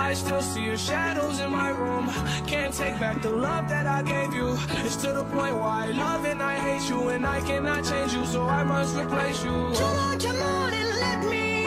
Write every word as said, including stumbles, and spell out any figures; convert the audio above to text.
I still see your shadows in my room. Can't take back the love that I gave you. It's to the point where I love and I hate you, and I cannot change you, so I must replace you. Come on, come on and let me